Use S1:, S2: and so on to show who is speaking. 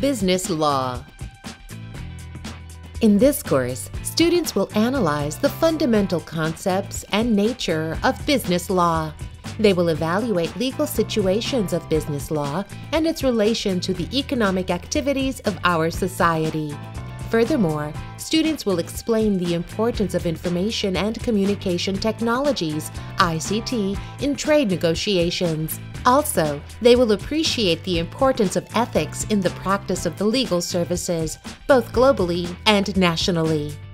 S1: Business Law. In this course, students will analyze the fundamental concepts and nature of business law. They will evaluate legal situations of business law and its relation to the economic activities of our society. Furthermore, students will explain the importance of information and communication technologies, ICT, in trade negotiations. Also, they will appreciate the importance of ethics in the practice of the legal services, both globally and nationally.